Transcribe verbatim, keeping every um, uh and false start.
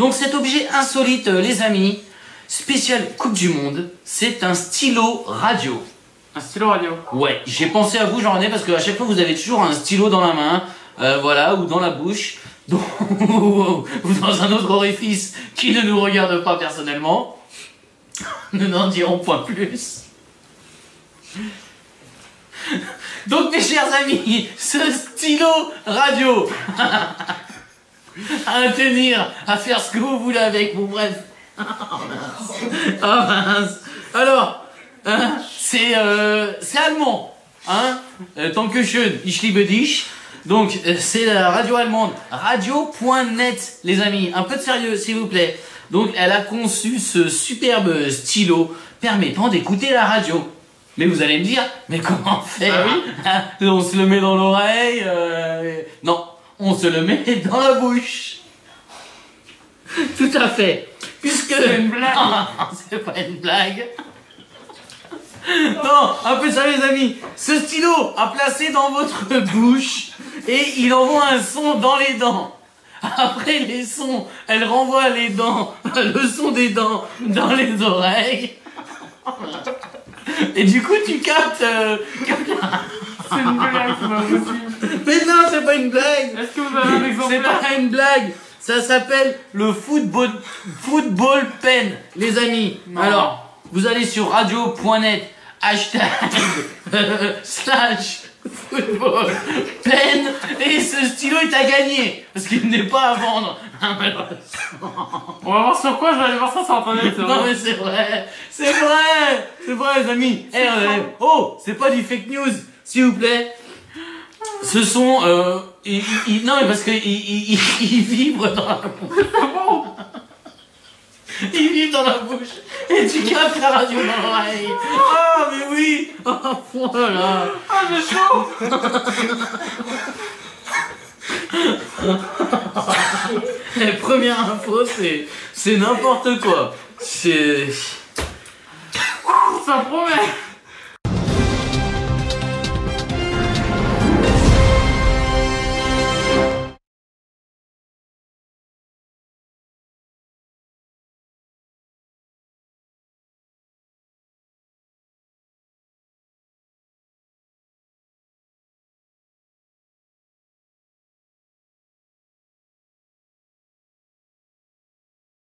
Donc cet objet insolite, euh, les amis, spécial Coupe du Monde, c'est un stylo radio. Un stylo radio. Ouais, j'ai pensé à vous, j'en ai, parce qu'à chaque fois vous avez toujours un stylo dans la main, euh, voilà, ou dans la bouche, donc, ou dans un autre orifice qui ne nous regarde pas personnellement. Nous n'en dirons point plus. Donc mes chers amis, ce stylo radio à tenir, à faire ce que vous voulez avec vous, bref. Oh mince. Oh mince. Alors, hein, c'est euh, c'est allemand, hein, euh, tant que schön, ich liebe dich. Donc euh, c'est la radio allemande, radio point net, les amis, un peu de sérieux s'il vous plaît. Donc elle a conçu ce superbe stylo permettant d'écouter la radio. Mais vous allez me dire, mais comment faire? Ah oui. On se le met dans l'oreille, euh... non, on se le met dans la bouche. Tout à fait. Puisque... C'est une blague. C'est pas une blague. Non, un peu sérieux les amis. Ce stylo à placer dans votre bouche et il envoie un son dans les dents. Après les sons, elle renvoie les dents, le son des dents dans les oreilles. Et du coup tu captes... Euh, captes... C'est une blague, c'est pas possible. Mais non, c'est pas une blague. Est-ce que vous avez un exemple? C'est pas une blague. Ça s'appelle le football, football pen, les amis. Non. Alors, vous allez sur radio point net, hashtag, slash, football pen, et ce stylo est à gagner. Parce qu'il n'est pas à vendre. On va voir sur quoi, je vais aller voir ça sur internet. Non mais c'est vrai, c'est vrai, c'est vrai les amis. Eh, euh, oh, c'est pas du fake news, s'il vous plaît. Ce sont, euh, il, il, non mais parce que il, il, il, il vibre dans la bouche. Il vibre dans la bouche et tu captes la radio dans l'oreille. Ah mais oui. Oh voilà. Ah j'ai chaud. La première info, c'est c'est n'importe quoi. C'est... Ça promet.